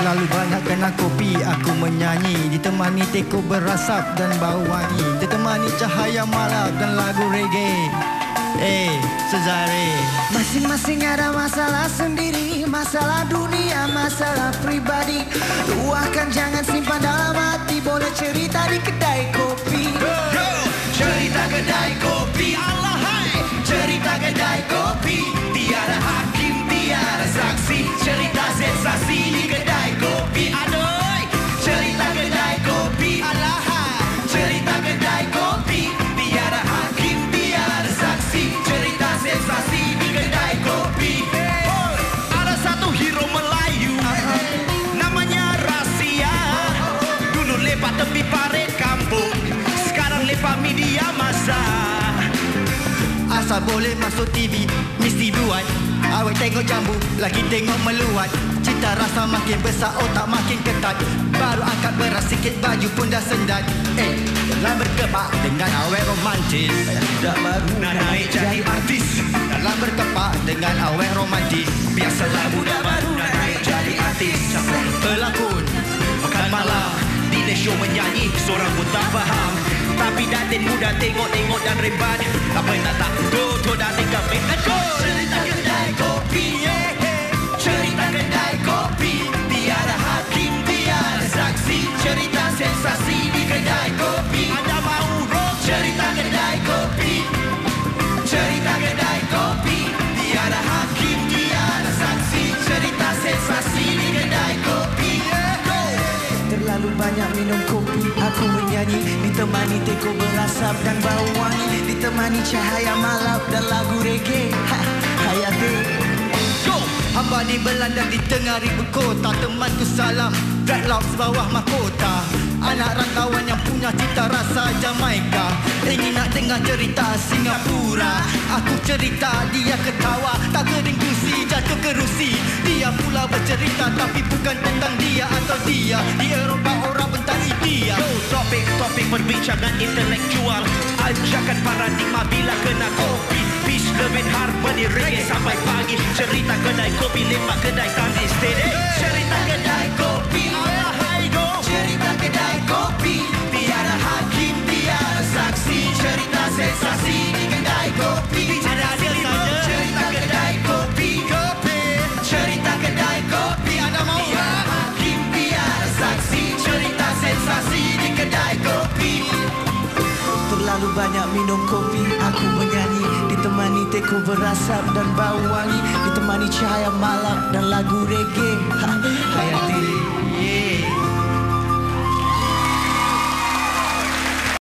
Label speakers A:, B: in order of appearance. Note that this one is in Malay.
A: Terlalu banyak kena kopi aku menyanyi, ditemani teko berasap dan bau wangi, ditemani cahaya malam dan lagu reggae. Sezare,
B: masing-masing ada masalah sendiri, masalah dunia, masalah pribadi. Luahkan, jangan simpan dalam hati. Boleh cerita di kedai kopi.
C: Cerita kedai kopi, Allah hai. Cerita kedai kopi, tiada hakim, tiada saksi. Cerita sensasi di kedai kopi. Aduh, cerita kedai kopi, Allah hai. Cerita kedai kopi, tiada hakim, tiada saksi. Cerita sensasi di kedai kopi. Ada satu hero Melayu, namanya Rasia. Dulu lepak tepi parit kampung, sekarang lepak media massa.
A: asal boleh masuk TV mesti buat. Awet tengok jambu, lagi tengok meluat. Cita rasa makin besar, otak makin ketat. Baru angkat beras sikit, baju pun dah sendat. Dalam berkepak dengan awet romantis,
C: Dah baru nak naik jadi artis.
A: dalam berkepak dengan awet romantis.
C: Biasalah budak baru nak naik jadi artis.
A: Pelakon
C: Makan malam, dinner show menyanyi, seorang pun tak faham. Tapi datin muda tengok-tengok dan rembat. Apa nak tak? Tuh dah tinggal make and go. Cerita kedai kopi, cerita kedai kopi. Tiada hakim, tiada saksi. Cerita sensasi di kedai kopi. Anda mau rock? Cerita kedai kopi, cerita kedai kopi. Tiada hakim, tiada saksi. Cerita sensasi di kedai kopi.
B: Terlalu banyak minum kopi, aku menyanyi, ditemani teko berasap dan bau wangi, ditemani cahaya malam dan lagu reggae. Hayati.
A: Go! Hamba di Belanda di tengah ribu kota. Temanku salam, dreadlocks bawah mahkota. Anak rantauan yang punya cita rasa Jamaika. Ingin nak dengar cerita Singapura. Aku cerita, dia ketawa. Tak kering gusi, jatuh kerusi. Dia pula bercerita, tapi bukan tentang dia atau dia. Di Eropah orang bentar India.
C: Topik perbincangan intelektual. Ajakan paradigma bila kena kopi. Peace, love and harmony, reggae sampai pagi. Cerita kedai kopi, lepak kedai tangis steady. Cerita kedai kopi, Allah hai go. Cerita kedai kopi, tiada hakim, tiada saksi. Cerita sensasi di kedai kopi. Ada hasil saja. Cerita kedai kopi, cerita kedai kopi. Anda mau tiada hakim, tiada saksi. Cerita sensasi di kedai kopi.
B: Terlalu banyak minum kopi, aku menyanyi, ditemani teko berasap dan bau wangi, ditemani cahaya malam dan lagu reggae.